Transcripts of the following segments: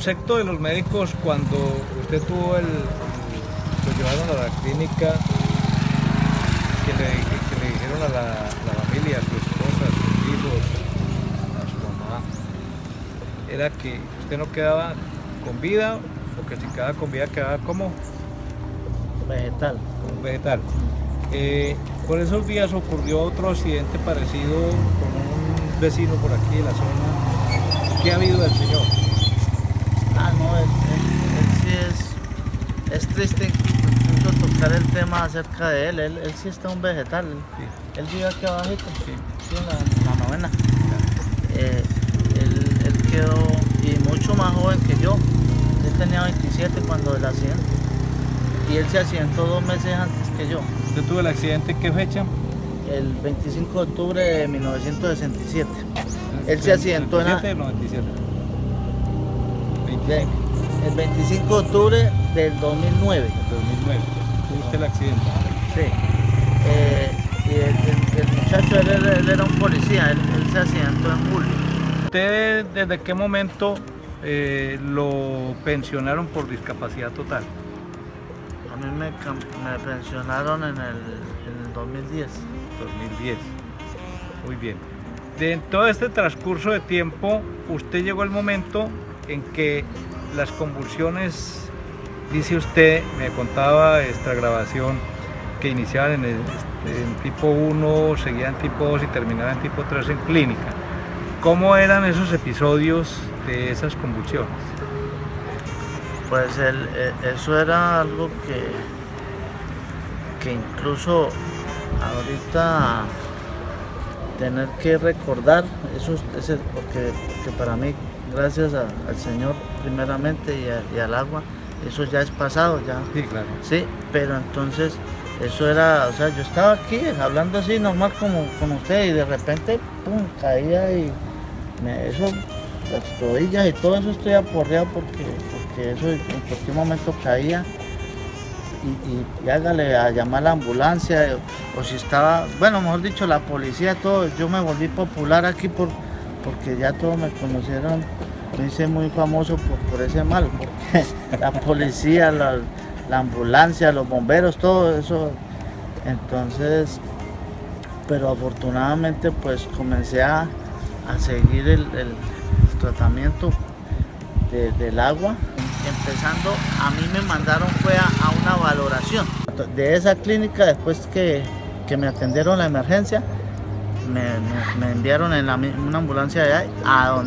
concepto de los médicos cuando usted tuvo lo llevaron a la clínica, que le dijeron a la familia, a su esposa, a sus hijos, a su mamá, era que usted no quedaba con vida, o que si quedaba con vida quedaba como vegetal. Como un vegetal. Por esos días ocurrió otro accidente parecido con un vecino por aquí de la zona. ¿Qué ha habido del señor? No, él sí es triste incluso tocar el tema acerca de él. Él sí está un vegetal. Sí. Él vive aquí abajito, Sí. en la novena. Él quedó y mucho más joven que yo. Él tenía 27 cuando el accidente. Y él se accidentó 2 meses antes que yo. ¿Usted tuvo el accidente en qué fecha? El 25 de octubre de 1967. Él se accidentó en 97 o 97. 25. el 25 de octubre del 2009. El 2009. ¿Tuvo usted el accidente? Sí. Y el muchacho, él era un policía, él se accidentó en julio. ¿Usted desde qué momento lo pensionaron por discapacidad total? A mí me pensionaron en el 2010. 2010. Muy bien. En todo este transcurso de tiempo, usted llegó al momento en que las convulsiones, dice usted, me contaba esta grabación, que iniciaban en tipo 1, seguían en tipo 2 y terminaban en tipo 3 en clínica. ¿Cómo eran esos episodios de esas convulsiones? Pues eso era algo que incluso ahorita tener que recordar, porque para mí, gracias al Señor primeramente y al agua, eso ya es pasado, ya. Sí, claro. Sí, pero entonces eso era, o sea, yo estaba aquí hablando así normal como con usted y de repente, pum, caía y eso, las rodillas y todo eso estoy aporreado porque eso en cualquier momento caía y hágale a llamar a la ambulancia o si estaba, bueno, mejor dicho, la policía, todo. Yo me volví popular aquí porque ya todos me conocieron, me hice muy famoso por ese mal, porque la policía, la ambulancia, los bomberos, todo eso. Entonces, pero afortunadamente pues comencé a seguir el tratamiento del agua. Empezando, a mí me mandaron fue a una valoración de esa clínica. Después que me atendieron la emergencia, me enviaron en una ambulancia de allá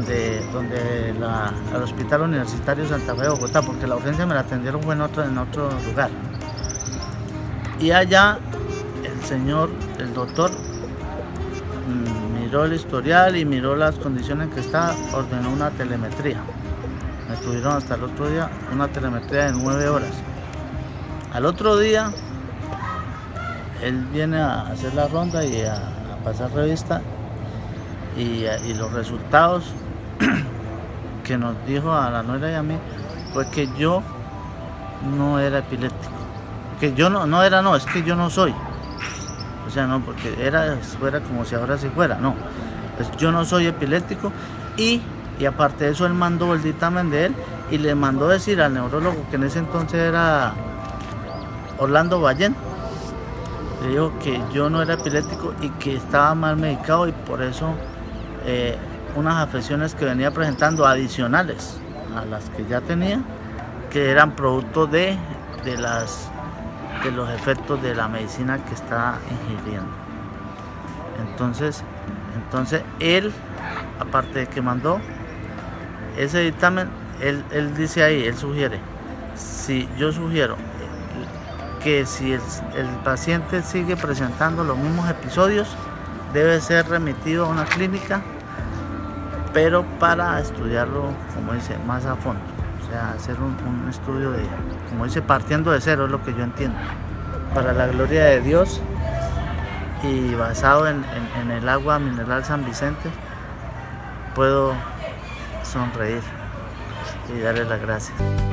al Hospital Universitario Santa Fe de Bogotá, porque la urgencia me la atendieron fue en otro lugar. Y allá el doctor miró el historial y miró las condiciones en que estaba, ordenó una telemetría. Me tuvieron hasta el otro día una telemetría de 9 horas. Al otro día, él viene a hacer la ronda y a pasar revista y los resultados que nos dijo a la nuera y a mí fue que yo no era epiléptico. Que yo es que yo no soy. O sea, no, porque fuera como si ahora sí fuera, no. Pues yo no soy epiléptico y aparte de eso él mandó el dictamen de él y le mandó decir al neurólogo, que en ese entonces era Orlando Ballén, le dijo que yo no era epiléptico y que estaba mal medicado y por eso unas afecciones que venía presentando adicionales a las que ya tenía, que eran producto de los efectos de la medicina que está ingiriendo. Entonces él, aparte de que mandó ese dictamen, él dice ahí, él sugiere, yo sugiero que si el paciente sigue presentando los mismos episodios, debe ser remitido a una clínica, pero para estudiarlo, como dice, más a fondo. O sea, hacer un estudio como dice, partiendo de cero, es lo que yo entiendo. Para la gloria de Dios y basado en el agua mineral San Vicente, puedo sonreír y darle las gracias.